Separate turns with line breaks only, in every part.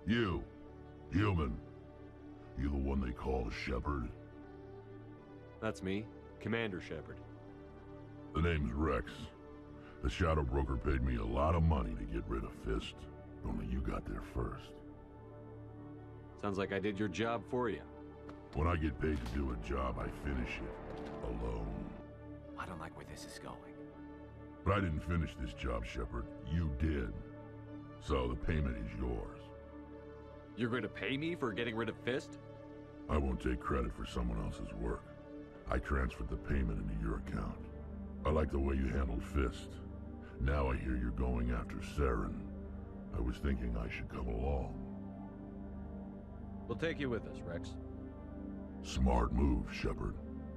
You, human. You the one they call Shepard?
That's me, Commander Shepard.
The name's Rex. The Shadow Broker paid me a lot of money to get rid of Fist. Only you got there first.
Sounds like I did your job for you.
When I get paid to do a job, I finish it. Alone.
I don't like where this is going.
But I didn't finish this job, Shepard. You did. So the payment is yours.
You're going to pay me for getting rid of Fist?
I won't take credit for someone else's work. I transferred the payment into your account. I like the way you handled Fist. Now I hear you're going after Saren. I was thinking I should come along.
We'll take you with us, Rex.
Smart move, Shepard.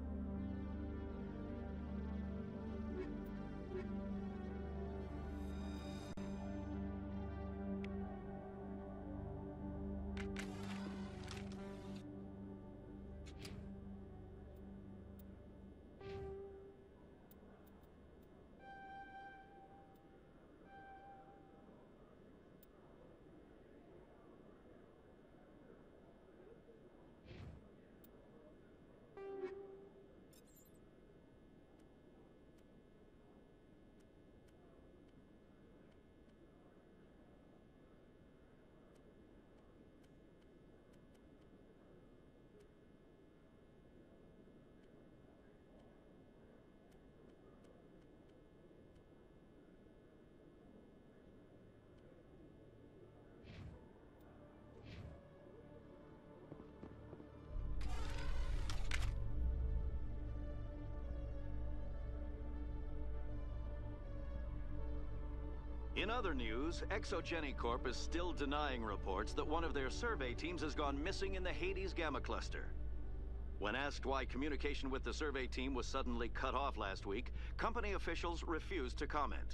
In other news, Exogeny Corp is still denying reports that one of their survey teams has gone missing in the Hades Gamma Cluster. When asked why communication with the survey team was suddenly cut off last week, company officials refused to comment.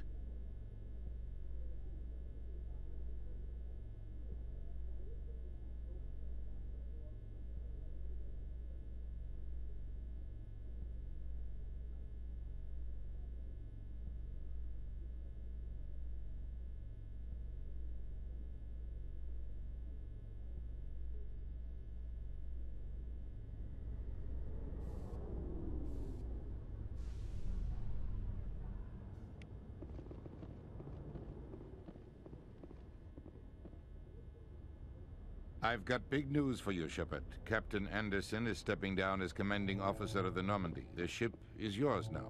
I've got big news for you, Shepard. Captain Anderson is stepping down as commanding officer of the Normandy. The ship is yours now.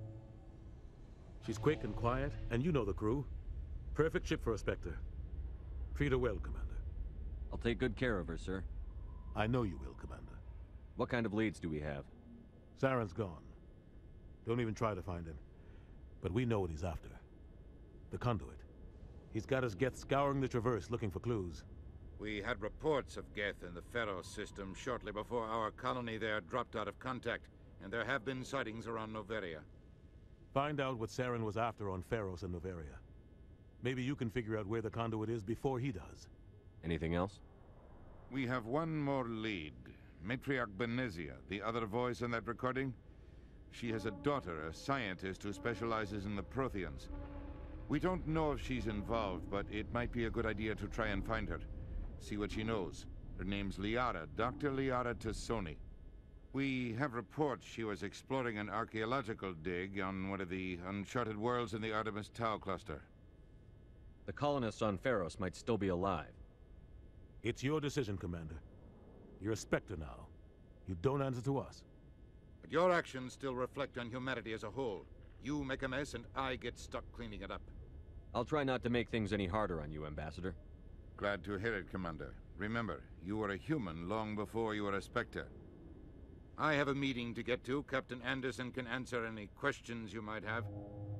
She's quick and quiet, and you know the crew. Perfect ship for a Spectre. Treat her well, Commander.
I'll take good care of her, sir.
I know you will, Commander.
What kind of leads do we have?
Saren's gone. Don't even try to find him. But we know what he's after. The Conduit. He's got his Geth scouring the Traverse looking for clues.
We had reports of Geth in the Pharos system shortly before our colony there dropped out of contact, and there have been sightings around Noveria.
Find out what Saren was after on Pharos and Noveria. Maybe you can figure out where the Conduit is before he does.
Anything else?
We have one more lead. Matriarch Benezia, the other voice in that recording. She has a daughter, a scientist who specializes in the Protheans. We don't know if she's involved, but it might be a good idea to try and find her. See what she knows. Her name's Liara, Dr. Liara Tassoni. We have reports she was exploring an archaeological dig on one of the uncharted worlds in the Artemis Tau cluster.
The colonists on Pharos might still be alive.
It's your decision, Commander. You're a Spectre now. You don't answer to us.
But your actions still reflect on humanity as a whole. You make a mess and I get stuck cleaning it up.
I'll try not to make things any harder on you, Ambassador.
Glad to hear it, Commander. Remember, you were a human long before you were a Spectre. I have a meeting to get to. Captain Anderson can answer any questions you might have.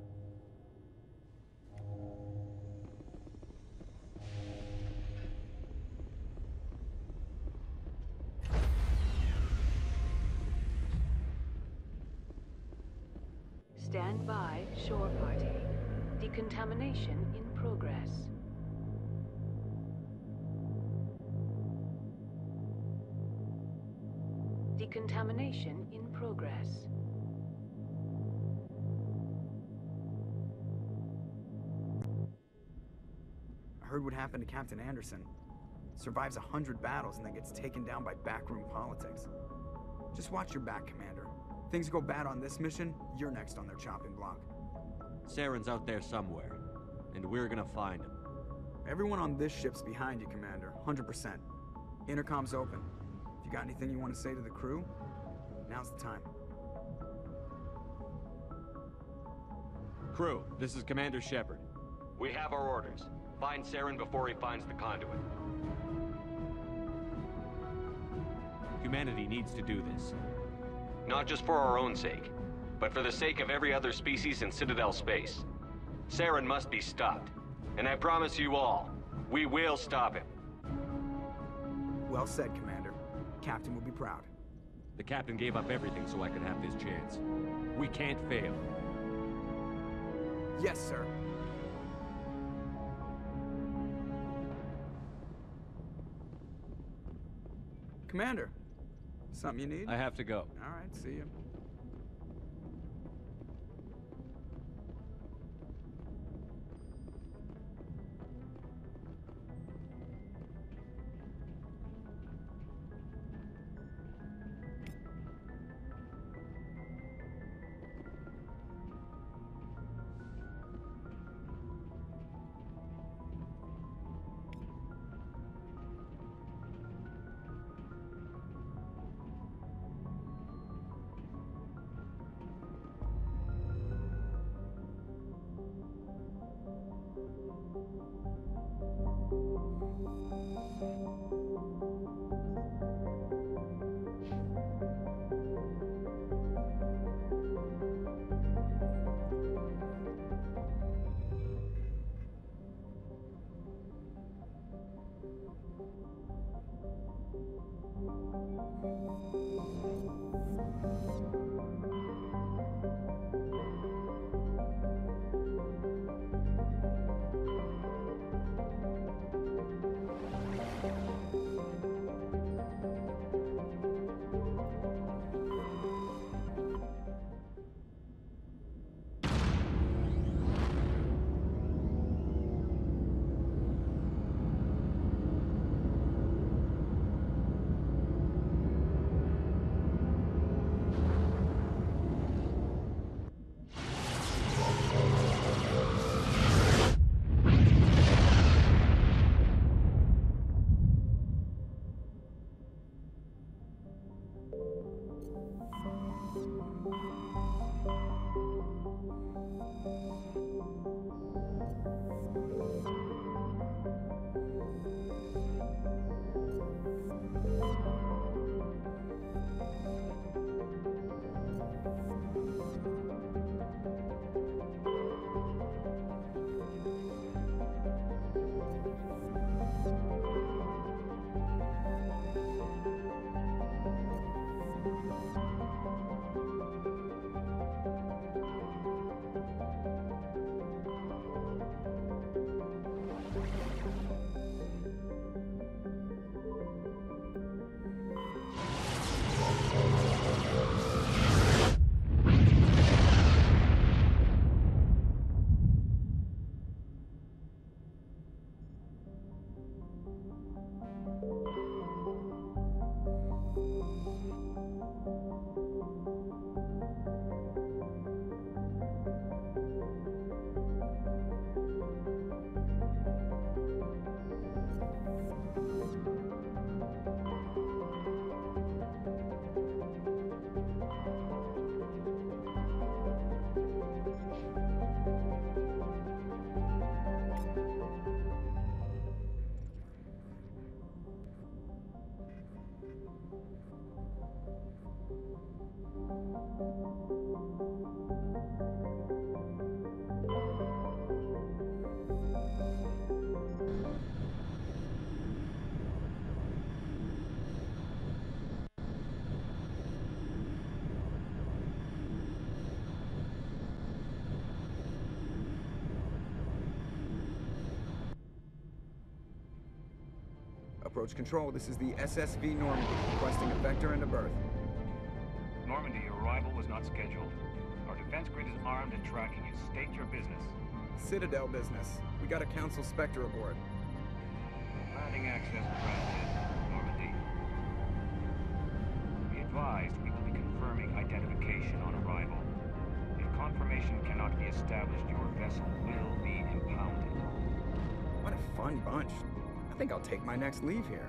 Stand by, shore party. Decontamination in progress. Decontamination in progress.
I heard what happened to Captain Anderson. survives 100 battles and then gets taken down by backroom politics. Just watch your back, Commander. Things go bad on this mission, you're next on their chopping block.
Saren's out there somewhere, and we're gonna find him.
Everyone on this ship's behind you, Commander, 100%. Intercom's open. If you got anything you want to say to the crew, now's the time.
Crew, this is Commander Shepard.
We have our orders. Find Saren before he finds the conduit.
Humanity needs to do this.
Not just for our own sake, but for the sake of every other species in Citadel space. Saren must be stopped. And I promise you all, we will stop him.
Well said, Commander. Captain will be proud.
The captain gave up everything so I could have this chance. We can't fail.
Yes, sir. Commander, something you need?
I have to go.
All right, see you. Approach control, this is the SSV Normandy, requesting a vector and a berth.
Normandy, your arrival was not scheduled. Our defense grid is armed and tracking you. State your business.
Citadel business. We got a Council Spectre aboard.
Landing Incoming access granted, Normandy. Be advised, we will be confirming identification on arrival. If confirmation cannot be established, your vessel will be impounded.
What a fun bunch. I think I'll take my next leave here.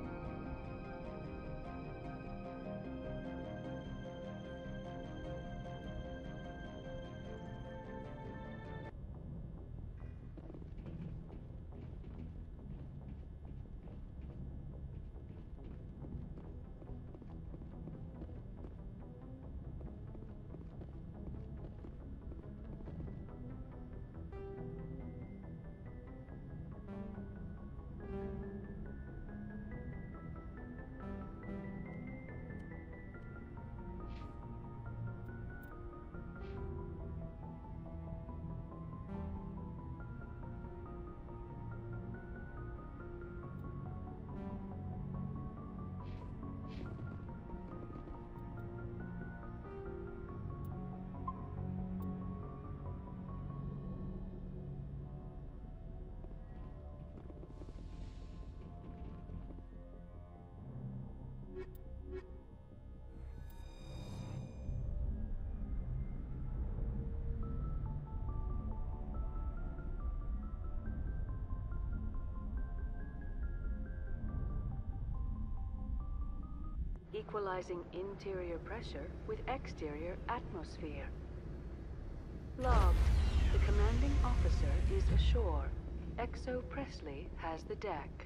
Equalizing interior pressure with exterior atmosphere. Log. The commanding officer is ashore. Exo Presley has the deck.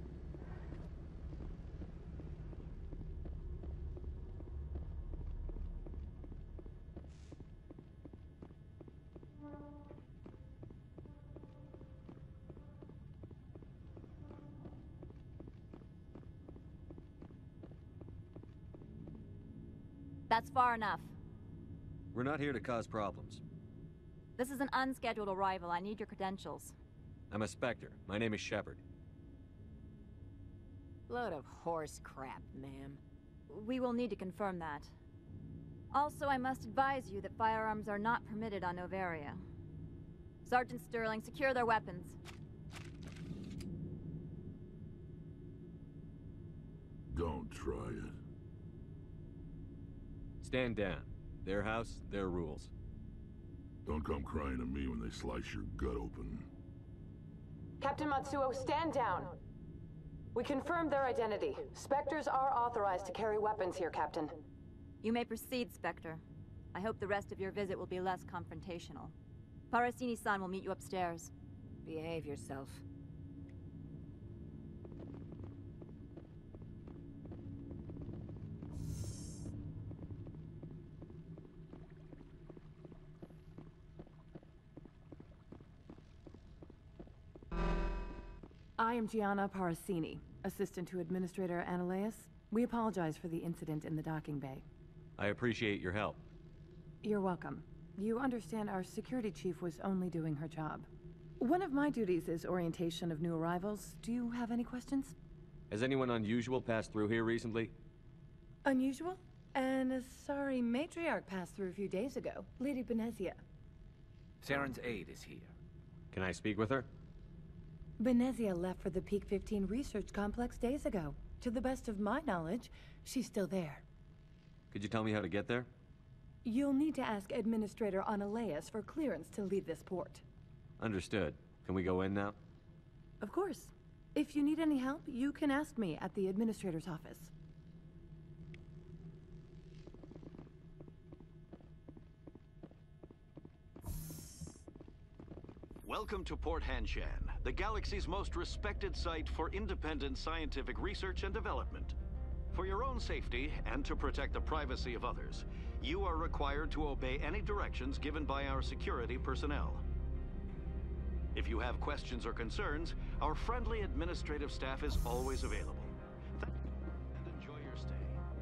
That's far enough.
We're not here to cause problems.
This is an unscheduled arrival. I need your credentials.
I'm a Spectre. My name is Shepard.
Load of horse crap, ma'am.
We will need to confirm that. Also, I must advise you that firearms are not permitted on Noveria. Sergeant Sterling, secure their weapons.
Don't try it.
Stand down. Their house, their rules.
Don't come crying to me when they slice your gut open.
Captain Matsuo, stand down. We confirmed their identity. Spectres are authorized to carry weapons here, Captain.
You may proceed, Spectre. I hope the rest of your visit will be less confrontational. Parasini-san will meet you upstairs.
Behave yourself.
I am Gianna Parasini, assistant to Administrator Ananias. We apologize for the incident in the docking bay.
I appreciate your help.
You're welcome. You understand our security chief was only doing her job. One of my duties is orientation of new arrivals. Do you have any questions?
Has anyone unusual passed through here recently?
Unusual? And a sorry matriarch passed through a few days ago. Lady Benezia.
Saren's aide is here.
Can I speak with her?
Benezia left for the Peak 15 research complex days ago. To the best of my knowledge, she's still there.
Could you tell me how to get there?
You'll need to ask Administrator Ananias for clearance to leave this port.
Understood. Can we go in now?
Of course. If you need any help, you can ask me at the Administrator's office.
Welcome to Port Hanshan, the galaxy's most respected site for independent scientific research and development. For your own safety and to protect the privacy of others, you are required to obey any directions given by our security personnel. If you have questions or concerns, our friendly administrative staff is always available. Thank you and enjoy your stay.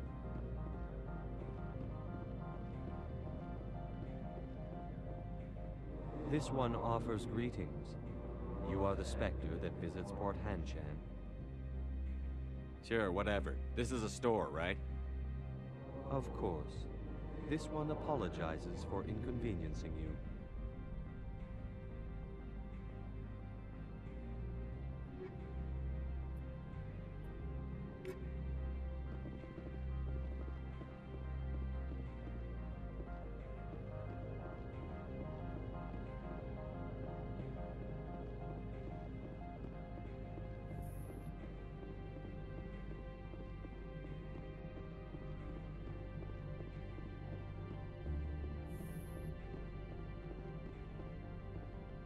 This one offers greetings. You are the Spectre that visits Port Hanshan. Sure, whatever. This is a store, right? Of course. This one apologizes for inconveniencing you.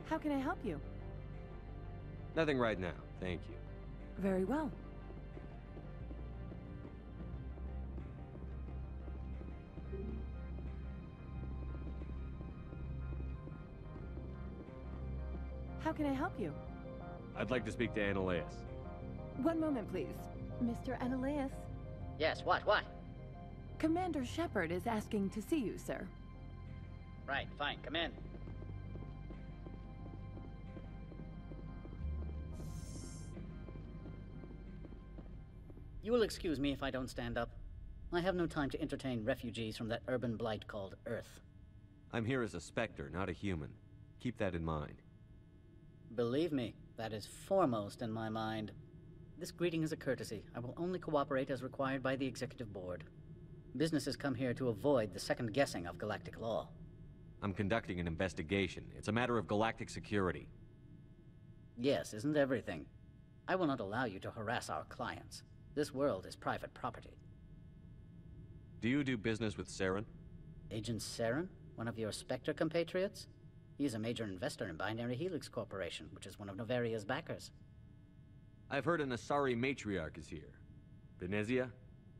How can I help you?
Nothing right now, thank you.
Very well. How can I help you?
I'd like to speak to Annaleas.
One moment, please. Mr. Annaleas?
Yes, what?
Commander Shepard is asking to see you, sir.
Right, fine, come in. You will excuse me if I don't stand up. I have no time to entertain refugees from that urban blight called Earth.
I'm here as a Spectre, not a human. Keep that in mind.
Believe me, that is foremost in my mind. This greeting is a courtesy. I will only cooperate as required by the Executive Board. Businesses come here to avoid the second guessing of galactic law.
I'm conducting an investigation. It's a matter of galactic security.
Yes, isn't everything? I will not allow you to harass our clients. This world is private property.
Do you do business with Saren?
Agent Saren? One of your Spectre compatriots? He is a major investor in Binary Helix Corporation, which is one of Novaria's backers.
I've heard an Asari matriarch is here. Benezia?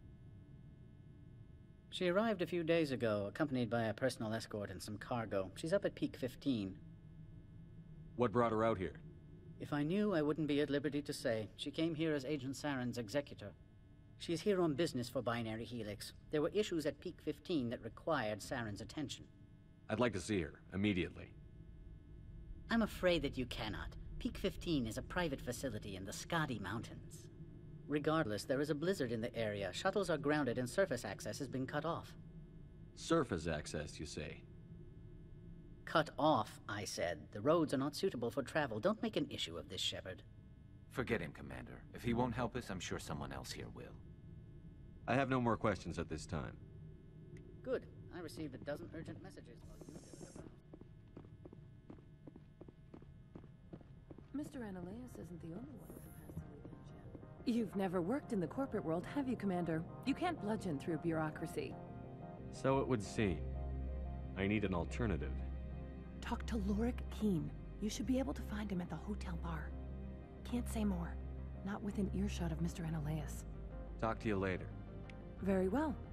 She arrived a few days ago, accompanied by a personal escort and some cargo. She's up at Peak 15.
What brought her out here?
If I knew, I wouldn't be at liberty to say. She came here as Agent Saren's executor. She's here on business for Binary Helix. There were issues at Peak 15 that required Saren's attention.
I'd like to see her, immediately.
I'm afraid that you cannot. Peak 15 is a private facility in the Skadi Mountains. Regardless, there is a blizzard in the area. Shuttles are grounded and surface access has been cut off.
Surface access, you say?
Cut off, I said. The roads are not suitable for travel. Don't make an issue of this, Shepard.
Forget him, Commander. If he won't help us, I'm sure someone else here will.
I have no more questions at this time.
Good. I received a dozen urgent messages.
Mr. Annaleas isn't the only one who has to leave Amgen. You've never worked in the corporate world, have you, Commander? You can't bludgeon through bureaucracy.
So it would seem. I need an alternative.
Talk to Lorik Keen. You should be able to find him at the hotel bar. Can't say more. Not within earshot of Mr. Annaleas.
Talk to you later.
Very well.